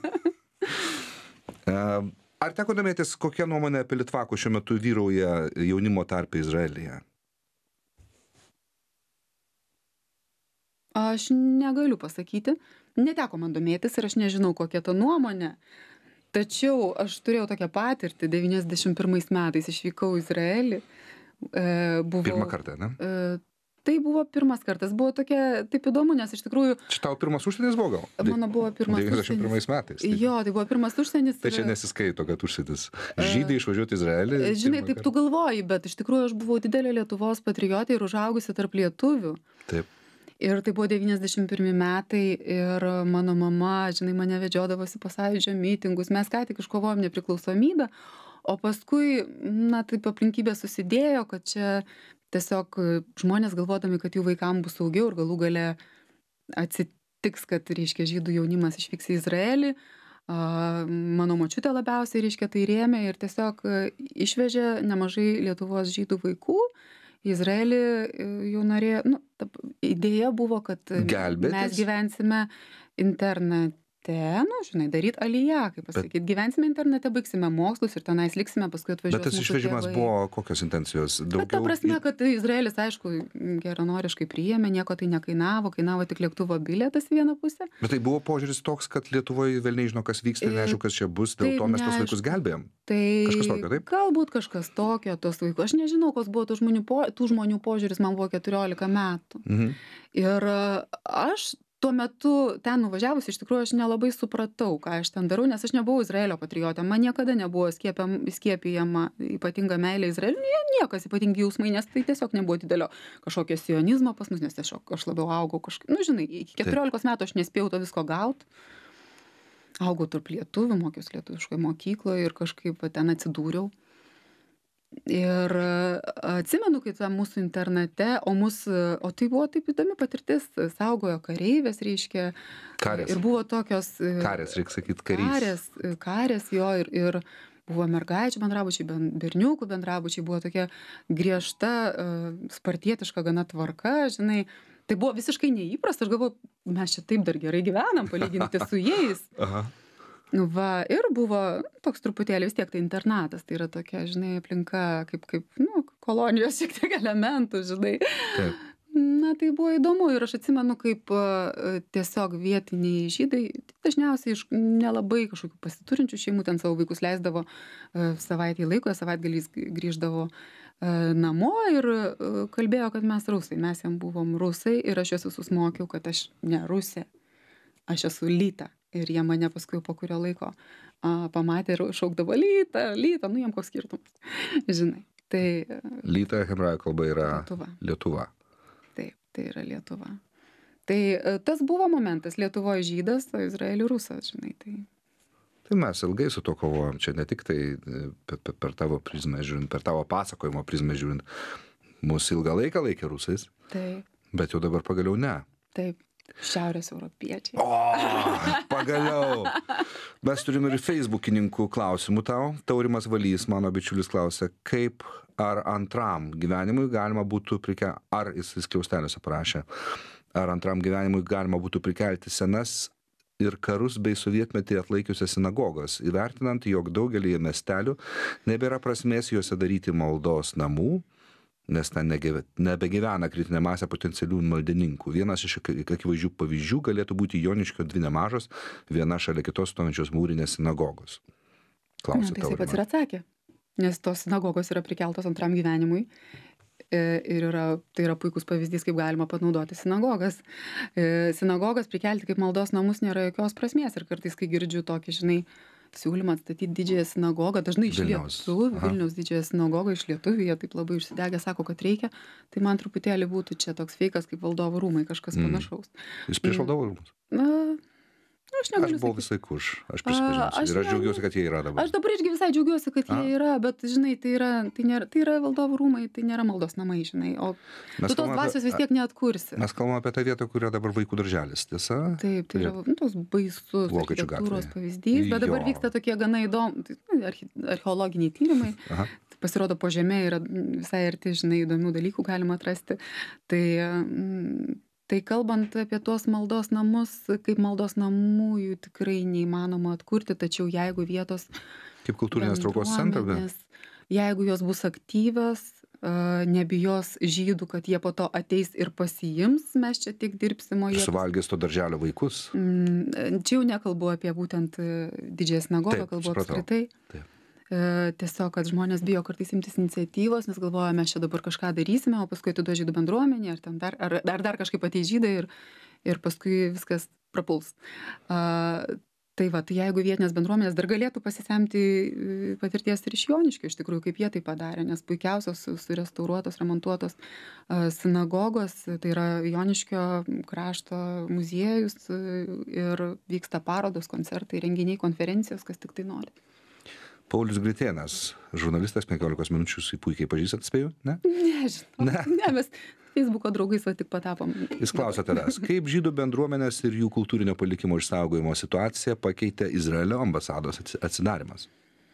Ar teko domėtis, kokia nuomonė apie Litvakų šiuo metu vyrauja jaunimo tarpe Izraelyje? Aš negaliu pasakyti, neteko man domėtis ir aš nežinau, kokia ta nuomonė. Tačiau aš turėjau tokią patirtį, devyniasdešimt pirmais metais išvykau į Izraelį. E, buvo, Pirmą kartą, ne? E, tai buvo pirmas kartas, buvo tokia, taip įdomu, nes iš tikrųjų... Čia tau pirmas užsienis buvo gal? Mano buvo pirmas devyniasdešimt pirmais metais. užsienis. Jo, tai buvo pirmas užsienis. Tai čia nesiskaito, kad užsienis. Žydai išvažiuoti į Izraelį. Žinai, taip tu galvoji, bet iš tikrųjų aš buvau didelė Lietuvos patriotė ir užaugusi tarp lietuvių. Taip. Ir tai buvo devyniasdešimt pirmi metai ir mano mama, žinai, mane vedžiodavosi pas Sąjūdžio mitingus. Mes ką tik iškovojom nepriklausomybę, o paskui, na, taip aplinkybės susidėjo, kad čia tiesiog žmonės galvodami, kad jų vaikams bus saugiau ir galų gale atsitiks, kad, reiškia, žydų jaunimas išvyks į Izraelį. Mano močiutė labiausiai, reiškia, tai rėmė ir tiesiog išvežė nemažai Lietuvos žydų vaikų. Į Izraelį jau norėjo, nu, ta idėja buvo, kad Gelbėtis. Mes gyvensime internete, nu, žinai, daryt aliją, kaip pasakyti, bet... gyvensime internete, baigsime mokslus ir tenais liksime, paskui atvažiuos. Bet tas išvežimas tėvai. Buvo kokios intencijos? Daugiau... Bet ta prasme, kad Izraelis, aišku, geranoriškai priėmė, nieko tai nekainavo, kainavo tik lėktuvo bilietas į vieną pusę. Bet tai buvo požiūris toks, kad Lietuvoje velniai žino, kas vyksta, neaišku, kas čia bus, dėl tai to mes tos vaikus gelbėjom. Tai kažkas tokio, taip? Galbūt kažkas tokio, tos vaikų. Aš nežinau, koks buvo tų žmonių, po, tų žmonių požiūris, man buvo keturiolika metų. Mhm. Ir aš tuo metu ten nuvažiavus, iš tikrųjų, aš nelabai supratau, ką aš ten darau, nes aš nebuvau Izraelio patriotė. Man niekada nebuvo skiepiam, skiepijama ypatinga meilė Izraeliui, niekas ypatingi jausmai, nes tai tiesiog nebuvo didelio kažkokio sionizmo pas mus, nes tiesiog aš labiau augau kažkaip, nu, žinai, iki keturiolikos metų aš nespėjau to visko gauti. Augau tarp lietuvių, mokiausi lietuviškoje mokykloje ir kažkaip ten atsidūriau. Ir atsimenu, kai tam mūsų internate, o, mūsų, o tai buvo taip įdomi patirtis, saugojo kareivės, reiškia. Karės. Ir buvo tokios... Karės, reikia sakyti, karys. Karės, karės jo, ir, ir buvo mergaičių bendrabučiai, berniukų bendrabučiai, buvo tokia griežta, spartietiška gana tvarka, žinai. Tai buvo visiškai neįprasta, aš galvoju, mes čia taip dar gerai gyvenam, palyginti su jais. Aha. Va, ir buvo toks truputėlį vis tiek tai internatas, tai yra tokia, žinai, aplinka kaip, kaip nu, kolonijos šiek tiek elementų, žinai. Taip. Na, tai buvo įdomu ir aš atsimenu, kaip tiesiog vietiniai žydai, dažniausiai iš nelabai kažkokių pasiturinčių šeimų ten savo vaikus leisdavo savaitį laiko, savaitgaliais grįždavo namo ir kalbėjo, kad mes rusai, mes jam buvom rusai ir aš juos visus mokiau, kad aš ne rusė, aš esu lyta. Ir jie mane paskui po kurio laiko a, pamatė ir šaukdavo lyta, lyta, nu jiem koks skirtumas, žinai. Tai, lyta hebrajų kalba yra Lietuva. Lietuva. Taip, tai yra Lietuva. Tai tas buvo momentas, Lietuvoje žydas, o Izraelį rusas, žinai. Tai... tai mes ilgai su to kovojom, čia ne tik tai per, per, per tavo prizmę žiūrint, per tavo pasakojimo prizmę žiūrint, mūsų ilgą laiką laikė rusais, taip. Bet jau dabar pagaliau ne. Taip. Šiaurės europiečiai. O, pagaliau. Mes turime ir Facebookininkų klausimų tau. Taurimas Valys, mano bičiulis, klausia, kaip ar antram gyvenimui galima būtų prikelti, ar jis skliausteliuose parašė, ar antram gyvenimui galima būtų prikelti senas ir karus bei sovietmetį atlaikiusias sinagogas, įvertinant, jog daugelį miestelių nebėra prasmės juose daryti maldos namų, nes ten nebegyvena kritinė masė potencialių maldininkų. Vienas iš akivaizdžių pavyzdžių galėtų būti Joniškio dvi nemažos, viena šalia kitos stovinčios mūrinės sinagogos. Klausia tau. Tai jis pats ir atsakė, nes tos sinagogos yra prikeltos antram gyvenimui ir yra, tai yra puikus pavyzdys, kaip galima panaudoti sinagogas. Sinagogas prikelti kaip maldos namus nėra jokios prasmės ir kartais, kai girdžiu tokį, žinai, siūlymą atstatyti didžiąją sinagogą, dažnai iš lietuvių, Vilniaus didžiąją sinagogą iš lietuvių, jie taip labai užsidegę, sako, kad reikia, tai man truputėlį būtų čia toks feikas kaip Valdovų rūmai, kažkas mm. panašaus. Jūs prieš Valdovų rūmus? Na, aš negaliu. Aš buvau visai už, aš prisipažinsiu. Ir aš džiaugiuosi, kad jie yra dabar. Aš dabar irgi visai džiaugiuosi, kad jie yra, bet, žinai, tai yra, tai nėra, tai yra Valdovų rūmai, tai nėra maldos namai, žinai, o mes tu tos dvasios vis tiek neatkursi. Mes kalbame apie tą vietą, kur yra dabar vaikų darželis, tiesa? Taip, tai yra nu, tos baisus architektūros pavyzdys, bet dabar jo. Vyksta tokie gana įdomu, arche, archeologiniai tyrimai. Aha. Pasirodo, po žemė yra visai arti, žinai, įdomių dalykų galima atrasti. Tai... Mm, Tai kalbant apie tuos maldos namus, kaip maldos namų jų tikrai neįmanoma atkurti, tačiau jeigu vietos... Kaip kultūrinės traukos centras, bet? Jeigu jos bus aktyvios, nebijos žydų, kad jie po to ateis ir pasiims, mes čia tik dirbsim, o jie... Suvalgys to darželio vaikus. Čia jau nekalbu apie būtent didžiąją sinagogą, kalbu supratau. apskritai. Taip. Tiesiog, kad žmonės bijo kartais imtis iniciatyvos, nes galvoja, mes čia dabar kažką darysime, o paskui atiduos žydų bendruomenė, ar, ten dar, ar, ar dar kažkaip ateis žydai ir, ir paskui viskas prapuls. Uh, tai va, tai jeigu vietinės bendruomenės dar galėtų pasisemti patirties ir iš Joniškio, iš tikrųjų, kaip jie tai padarė, nes puikiausios surestauruotos, remontuotos uh, sinagogos, tai yra Joniškio krašto muziejus ir vyksta parodos, koncertai, renginiai, konferencijos, kas tik tai nori. Paulius Gritėnas, žurnalistas, penkiolikos minučių, jūs puikiai pažįstat, spėju, ne? Nežinau, ne, ne mes Facebooko draugais va tik patapom. Jis klausia tavęs, kaip žydų bendruomenės ir jų kultūrinio palikimo išsaugojimo situaciją pakeitė Izraelio ambasados atsidarimas?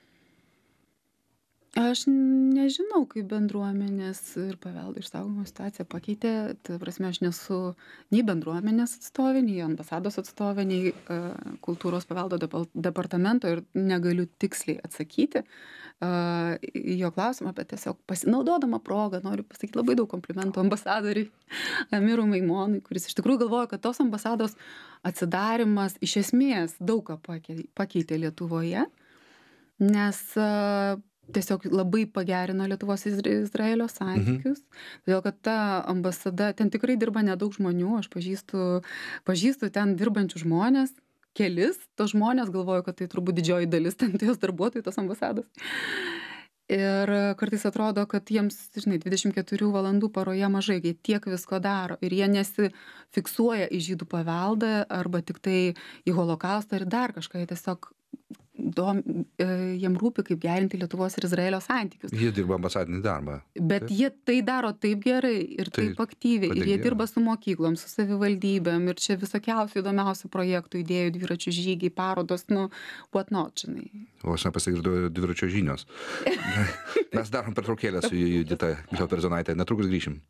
Aš nežinau, kaip bendruomenės ir paveldo išsaugojimo situacija pakeitė. Tai prasme, aš nesu nei bendruomenės atstovė, nei ambasados atstovė, nei uh, kultūros paveldo departamento ir negaliu tiksliai atsakyti uh, jo klausimą, bet tiesiog pasinaudodama progą noriu pasakyti labai daug komplimentų ambasadoriui Amirui Maimonui, kuris iš tikrųjų galvoja, kad tos ambasados atsidarimas iš esmės daug ką pakeitė Lietuvoje, nes uh, tiesiog labai pagerino Lietuvos Izraelio santykius, mhm. todėl kad ta ambasada, ten tikrai dirba nedaug žmonių, aš pažįstu, pažįstu ten dirbančių žmonės, kelis, tos žmonės galvoju, kad tai turbūt didžioji dalis ten tos darbuotojų, tos ambasados. Ir kartais atrodo, kad jiems, žinai, dvidešimt keturių valandų paroje mažai, jie tiek visko daro ir jie nesifiksuoja į žydų paveldą arba tik tai į holokaustą ir dar kažką, jie tiesiog dom, jiem rūpi, kaip gerinti Lietuvos ir Izraelio santykius. Jie dirba ambasadinį darbą. Bet taip. Jie tai daro taip gerai ir taip, taip aktyviai. Ir jie gerai. Dirba su mokyklom, su savivaldybėm ir čia visokiausių įdomiausių projektų, idėjų, dviračių žygiai, parodos, nu, what not, žinai. O aš nepasigirdau dviračio žinios. Mes darom pertraukėlę su Judita Gliauperzonaitė. Netrukus grįšim.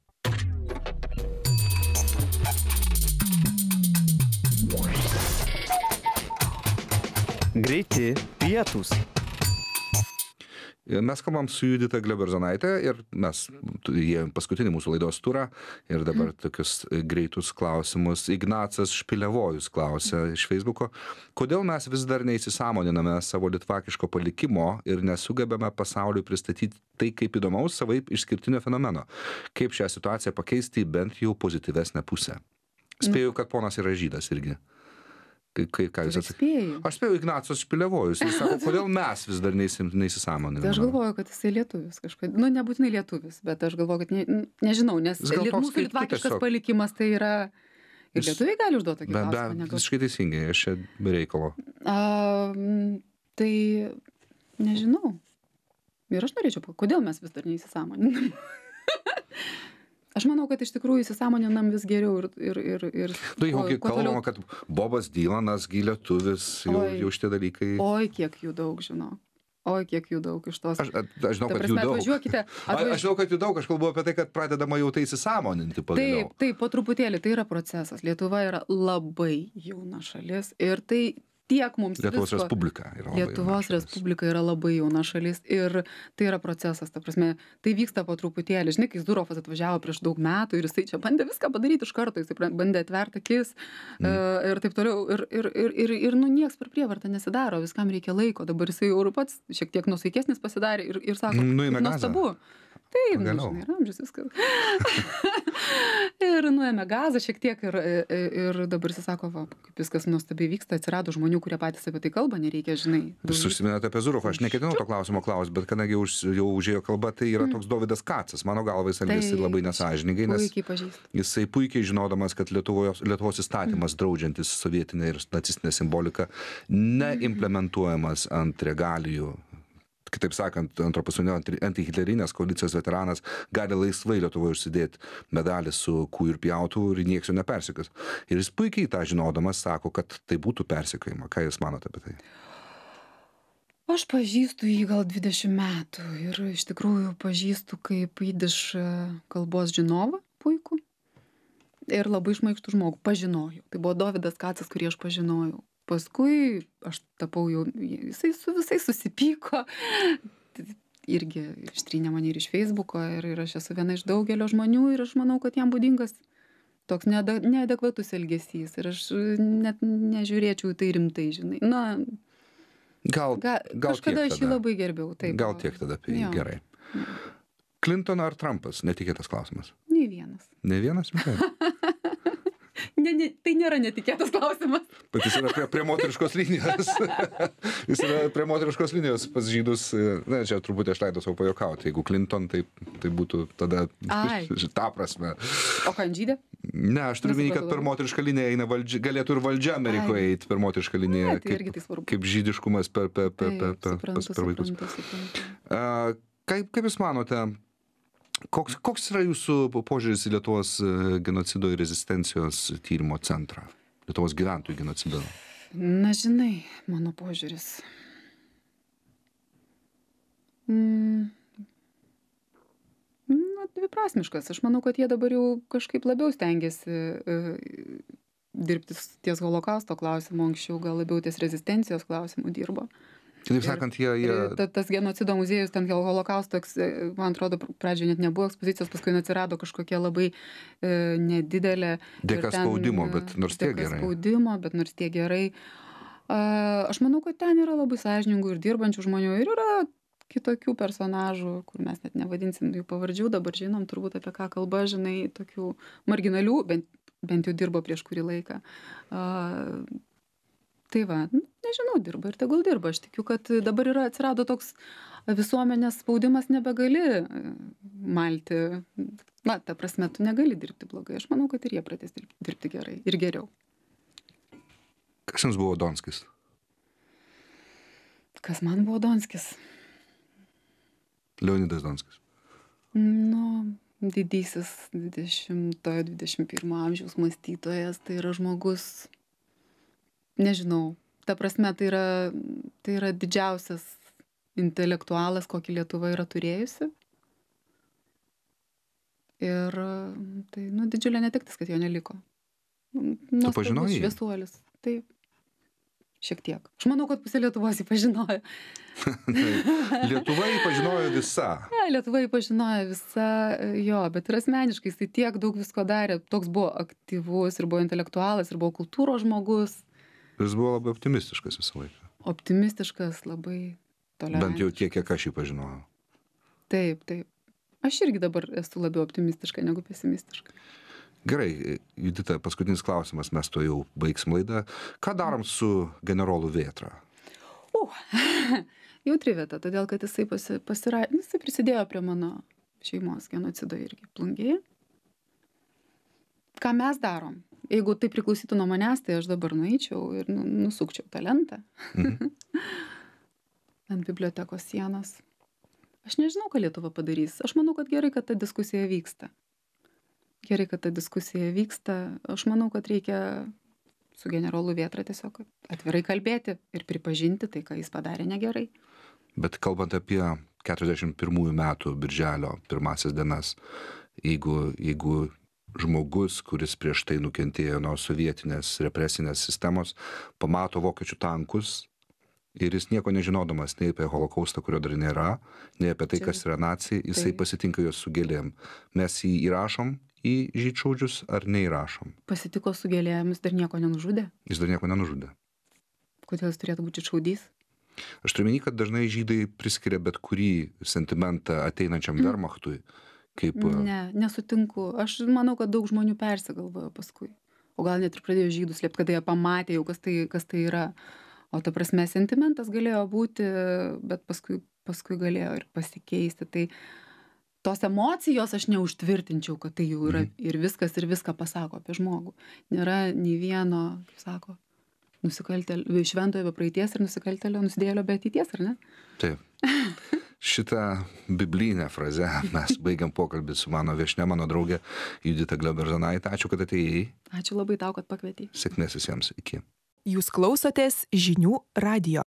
Greiti pietūs. Mes kalbam su Judita Gliauperzonaitė ir mes jie paskutinį mūsų laidos turą ir dabar tokius greitus klausimus. Ignacas Špilevojus klausia iš Facebooko, kodėl mes vis dar neįsisąmoniname savo litvakiško palikimo ir nesugebame pasauliui pristatyti tai kaip įdomaus savaip išskirtinio fenomeno. Kaip šią situaciją pakeisti bent jau pozityvesnę pusę. Spėju, kad ponas yra žydas irgi. Kai, kai, ką jūs atsakėte? Aš spėjau Ignacas Špilevojus. Jis sako, kodėl mes vis dar neįsisąmoniname. Tai aš galvoju, kad jisai lietuvis kažkodėl. Nu, nebūtinai lietuvis, bet aš galvoju, kad ne, nežinau, nes mūsų litvakiškas palikimas tai yra... Ir lietuviai gali užduoti tokį klausimą. Be, visiškai teisingai, aš čia be reikalo. A, tai nežinau. Ir aš norėčiau, kodėl mes vis dar neįsisąmoniname. Aš manau, kad iš tikrųjų įsisąmoninam vis geriau ir... ir, ir, ir nu, jau kalbama, toliau... kad Bobas Dylanas, lietuvis, jau, oi, jau šitie dalykai... Oi, kiek jų daug, žinau. Oi, kiek jų daug iš tos... Aš, aš žinau, kad jų daug. Atvažiuokite... Atvaž... Aš žinau, kad jų daug, aš kalbu apie tai, kad pradedama jau tai įsisąmoninti pagaliau. Taip, taip, po truputėlį, tai yra procesas. Lietuva yra labai jauna šalis ir tai... Tiek mums Lietuvos visko. Respublika yra labai Lietuvos Respublika yra labai jauna šalis ir tai yra procesas, ta prasme, tai vyksta po truputėlį. Žinai, kai Zdurovas atvažiavo prieš daug metų ir jisai čia bandė viską padaryti iš karto, jisai bandė atverti akis mm. uh, ir taip toliau. Ir, ir, ir, ir, ir nu nieks per prievartą nesidaro, viskam reikia laiko. Dabar jisai jau ir pats šiek tiek nusaikesnis pasidarė ir, ir sako, nuėmė nuostabu. Taip, nu, žinai, ramžius viskas. Ir nuėmė gazą šiek tiek ir, ir dabar jis sako, va, kaip viskas nuostabiai vyksta, atsirado žmonių, kurie patys apie tai kalba, nereikia, žinai. Jūs užsiminėte apie Zurovą, aš neketinau to klausimo klausti, bet kadangi jau, jau užėjo kalba, tai yra toks Dovydas Kacas. Mano galva jis elgiasi labai nesąžiningai, nes jisai puikiai žinodamas, kad Lietuvos, Lietuvos įstatymas mm. draudžiantis sovietinę ir nacistinę simboliką neimplementuojamas ant regalijų. Kitaip sakant, antro pasaulinio antihitlerinės koalicijos veteranas gali laisvai Lietuvoje užsidėti medalį su kūju ir pjautu ir nieks jo nepersekios. Ir jis puikiai tą žinodamas sako, kad tai būtų persekiojama. Ką jūs manote apie tai? Aš pažįstu jį gal dvidešimt metų ir iš tikrųjų pažįstu kaip jidiš kalbos žinovą puikų ir labai šmaikštų žmogų. Pažinojau. Tai buvo Dovydas Kacas, kurį aš pažinojau. Paskui aš tapau jau, jisai su visais susipyko, irgi ištrynė mane ir iš Facebooko, ir, ir aš esu viena iš daugelio žmonių, ir aš manau, kad jam būdingas toks neada, neadekvatus elgesys, ir aš net nežiūrėčiau tai rimtai, žinai. Na, gal, ga, gal kažkada tiek aš jį tada. labai gerbiau. Taip, Gal tiek tada apie jį, jo. gerai. Clinton ar Trumpas? Netikėtas klausimas. Nei vienas. Ne vienas? Ne, ne, tai nėra netikėtas klausimas. Bet jis yra prie, prie moteriškos linijos. Jis yra prie moteriškos linijos pas žydus. Na, čia truputį aš leidau savo pajokauti. Jeigu Clinton, tai, tai būtų tada Ai. tą prasme. O ką, žydė? Ne, aš turiu minį, kad per moterišką liniją eina valdžia, galėtų ir valdžia Amerikoje eiti per moterišką liniją. Ai, tai irgi tai svarbu. Kaip žydiškumas per, per, per, per, per, suprantu, per vaikus. suprantu, suprantu. Uh, kaip, kaip Jūs manote, koks, koks yra Jūsų požiūris į Lietuvos genocido ir rezistencijos tyrimo centrą? Lietuvos gyventojų genocido? Na, žinai, mano požiūris. Mm. Na, dviprasmiškas. Aš manau, kad jie dabar jau kažkaip labiau stengiasi uh, dirbti ties holokausto klausimu, anksčiau gal labiau ties rezistencijos klausimu dirbo. Kitaip sakant, jie... jie... Ta, tas genocido muziejus, ten holokausto, man atrodo, pradžioje net nebuvo ekspozicijos, paskui atsirado kažkokia labai e, nedidelė. Dėka ten, spaudimo, bet nors tiek gerai. Dėka spaudimo, bet nors tiek gerai. A, aš manau, kad ten yra labai sąžiningų ir dirbančių žmonių, ir yra kitokių personažų, kur mes net nevadinsim jų pavardžių, dabar žinom turbūt apie ką kalba, žinai, tokių marginalių, bent, bent jau dirbo prieš kurį laiką. A, tai va, nežinau, dirba ir tegul dirba. Aš tikiu, kad dabar yra atsirado toks visuomenės spaudimas, nebegali malti. Na, ta prasme, tu negali dirbti blogai. Aš manau, kad ir jie pradės dirbti gerai ir geriau. Kas jums buvo Donskis? Kas man buvo Donskis? Leonidas Donskis. Nu, didysis dvidešimtojo dvidešimt pirmo amžiaus mąstytojas, tai yra žmogus, nežinau, ta prasme, tai yra, tai yra didžiausias intelektualas, kokį Lietuva yra turėjusi. Ir tai, nu, didžiulė netektis, kad jo neliko. Tu pažinojai? Šviesuolis, taip. Šiek tiek. Aš manau, kad pusė Lietuvos jį pažinojo. Lietuva jį pažinojo visa. Ne, Lietuva jį pažinojo visa, jo, bet ir asmeniškai jis tiek daug visko darė. Toks buvo aktyvus ir buvo intelektualas, ir buvo kultūros žmogus. Jis buvo labai optimistiškas visą laiką. Optimistiškas, labai tolerantiškas. Bent jau tiek, kiek aš jį pažinojau. Taip, taip. Aš irgi dabar esu labiau optimistiška negu pesimistiška. Gerai, Judita, paskutinis klausimas, mes to jau baigsim laidą. Ką darom su generolu Vėtra? Uh, jautri vieta, todėl kad jisai, pasi, pasira... jisai prisidėjo prie mano šeimos genocido irgi Plungėje. Ką mes darom? Jeigu tai priklausytų nuo manęs, tai aš dabar nueičiau ir nu, nusukčiau tą lentą mhm. ant bibliotekos sienos. Aš nežinau, ką Lietuva padarys. Aš manau, kad gerai, kad ta diskusija vyksta. Gerai, kad ta diskusija vyksta. Aš manau, kad reikia su generolu Vėtra tiesiog atvirai kalbėti ir pripažinti tai, ką jis padarė negerai. Bet kalbant apie keturiasdešimt pirmųjų metų birželio pirmasias dienas, jeigu, jeigu žmogus, kuris prieš tai nukentėjo nuo sovietinės represinės sistemos, pamato vokiečių tankus ir jis nieko nežinodamas nei apie holokaustą, kurio dar nėra, nei apie tai, Čia, kas yra nacija, jisai tai. pasitinka juos su gėlėm. Mes jį įrašom į žydšaudžius ar neįrašom? Pasitiko su gėlėmis, dar nieko nenužudė. Jis dar nieko nenužudė. Kodėl jis turėtų būti žydšaudys? Aš turiu minį, kad dažnai žydai priskiria bet kurį sentimentą ateinančiam mm. Wehrmachtui. Kaip... Ne, nesutinku. Aš manau, kad daug žmonių persigalvojo paskui. O gal net ir pradėjo žydus slėpti, kada jie pamatė jau, kas tai, kas tai yra. O ta prasme, sentimentas galėjo būti, bet paskui, paskui galėjo ir pasikeisti. Tai tos emocijos aš neužtvirtinčiau, kad tai jau yra mm. ir viskas, ir viską pasako apie žmogų. Nėra nei vieno, kaip sako, nusikaltėlio, šventojo be praeities ir nusikaltėlio, nusidėlio be ateities, ar ne? Taip. Šitą biblinę frazę mes baigiam pokalbį su mano viešnia, mano draugė Judita Glioberžanaitė. Ačiū, kad atėjai. Ačiū labai tau, kad pakvietei. Sėkmės visiems. Iki. Jūs klausotės žinių radijo.